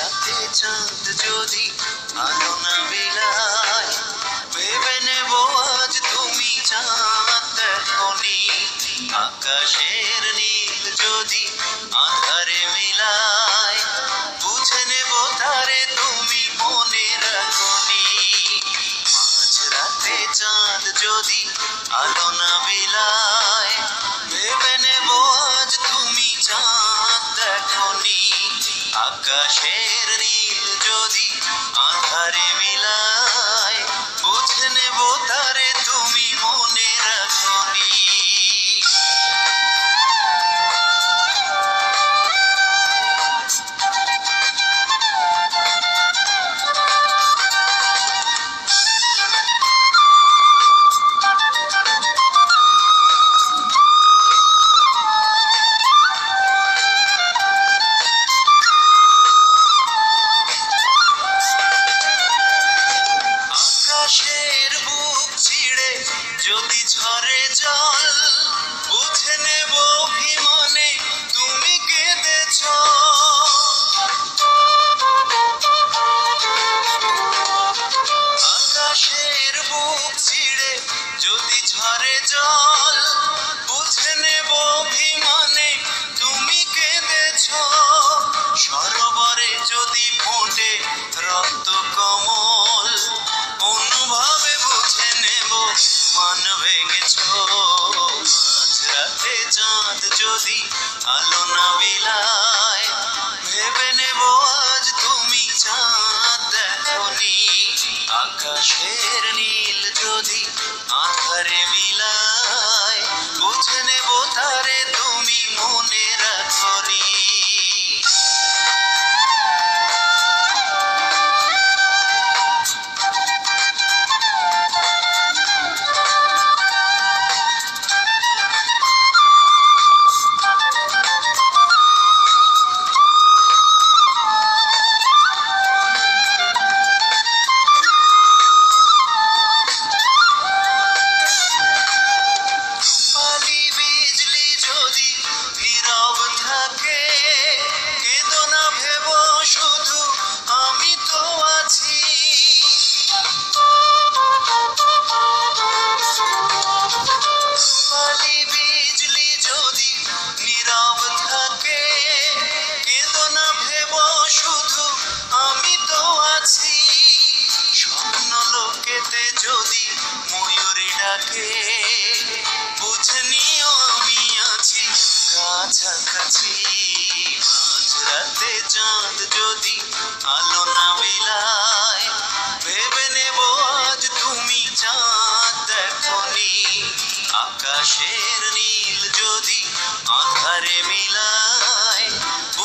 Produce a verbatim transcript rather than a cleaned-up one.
রাতে চাঁদ যদি আলো না বিলায়, ভেবে নেব আজ তুমি চাঁদ দেখোনি। আকাশের নীল যদি আঁধারে মিলায়, বুঝে নেব তারে তুমি মনে রাখোনি। মাঝ রাতে চাঁদ যদি আলো না বিলায়, ভেবে নেব আজ তুমি চাঁদ দেখোনি। আকাশের নীল যদি আঁধারে মিলায়, বুঝে নেব তারে তুমি মনে রাখোনি। আকাশের বুক ছিঁড়ে যদি ঝরে জল, বুঝে নেব অভিমানে তুমি কেঁদেছ। আকাশের বুক ছিঁড়ে যদি ঝরে জল, বুঝে নেব অভিমানে তুমি কেঁদেছ। সরোবরে যদি ফোটে রক্ত কমল, অনুভবে বুঝে নেব মান ভেঙেছ। মাঝ রাতে চাঁদ যদি আলো না বিলায়, ভেবে নেব আজ তুমি চাঁদ দেখোনি। আকাশের নীল যদি আঁধারে মিলায়, বুঝে নেব তারে তুমি মনে রাখোনি। যদি ময়ূরী ডাকে, বুঝে নিও আমি আছি কাছাকাছি। মাঝ রাতে চাঁদ যদি আলো না বিলায়, ভেবে নেব আজ তুমি চাঁদ দেখোনি। আকাশের নীল যদি আঁধারে মিলায়,